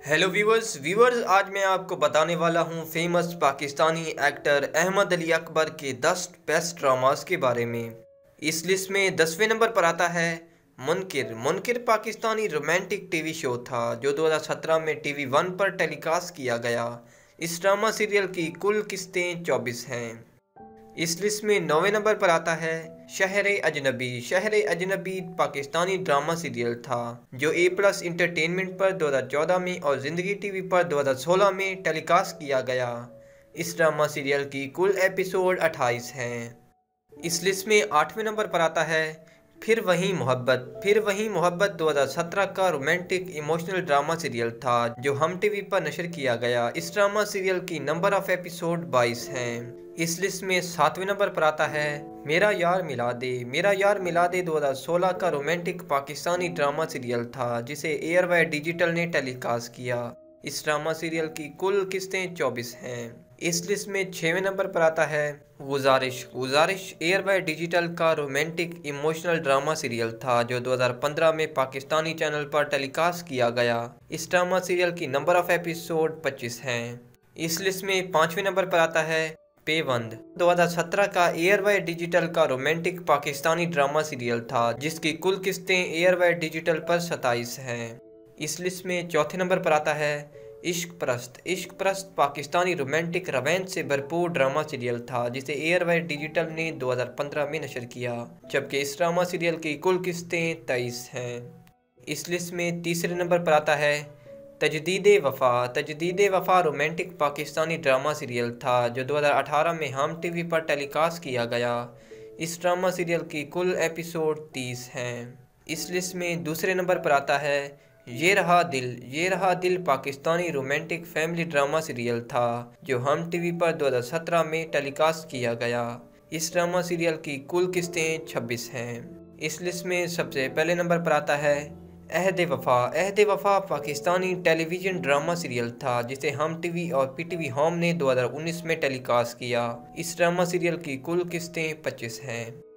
Hello viewers आज मैं आपको बताने वाला हूँ फेमस पाकिस्तानी एक्टर अहमद अली अकबर के 10 बेस्ट ड्रामास के बारे में। इस लिस्ट में 10वें नंबर पर आता है Munkir Pakistani romantic TV show था जो 2017 में टीवी वन पर टेलीकास्ट किया गया। इस ड्रामा सीरियल की कुल किस्तें 24 हैं। इस लिस्ट में 9वें नंबर पर आता है शहर अजनबी पाकिस्तानी ड्रामा सीरियल था जो A+ इंटरटेनमेंट पर 2014 में और ज़िंदगी टीवी पर 2016 में टेलीकास्ट किया गया। इस ड्रामा सीरियल की कुल एपिसोड 28 हैं। इस लिस्ट में 8वें नंबर पर आता है फिर वही मोहब्बत 2017 का रोमांटिक इमोशनल ड्रामा सीरियल था जो हम टीवी पर नशर किया गया। इस ड्रामा सीरियल की नंबर ऑफ एपिसोड 22 हैं। इस लिस्ट में 7वें नंबर पर आता है मेरा यार मिला दे 2016 का रोमांटिक पाकिस्तानी ड्रामा सीरियल था जिसे एयरवाई डिजिटल ने टेलीकास्ट किया। इस ड्रामा सीरियल की कुल किस्तें 24 हैं। इस लिस्ट में 6वें नंबर पर आता है गुजारिश एयरवाई डिजिटल का रोमांटिक इमोशनल ड्रामा सीरियल था जो 2015 में पाकिस्तानी चैनल पर टेलीकास्ट किया गया। इस ड्रामा सीरियल की नंबर ऑफ एपिसोड 25 हैं। इस लिस्ट में 5वें नंबर पर आता है पेबंद 2017 का एयरवाई डिजिटल का रोमांटिक पाकिस्तानी ड्रामा सीरियल था जिसकी कुल किस्तें एयरवाई डिजिटल पर 27 हैं। इस लिस्ट में चौथे नंबर पर आता है इश्क परस्त पाकिस्तानी रोमांटिक रवैंस से भरपूर ड्रामा सीरियल था जिसे एयरवाई डिजिटल ने 2015 में नशर किया, जबकि इस ड्रामा सीरियल की कुल किस्तें 23 हैं। इस लिस्ट में तीसरे नंबर पर आता है Tajdeed Wafa romantic Pakistani drama serial था जो 2018 में हम टीवी पर टेलीकास्ट किया गया। इस ड्रामा सीरियल की कुल एपिसोड 30 हैं। इस लिस्ट में दूसरे नंबर पर आता है Yeh Raha Dil Pakistani romantic family drama serial था जो हम टीवी पर 2017 में टेलीकास्ट किया गया। इस ड्रामा सीरियल की कुल किस्तें 26 हैं। इस लिस्ट में सबसे पहले नंबर पर आता है Ahad Wafa Pakistani television drama serial था जिसे हम टीवी और PTV होम ने 2019 में टेलीकास्ट किया। इस ड्रामा सीरियल की कुल किस्तें 25 हैं।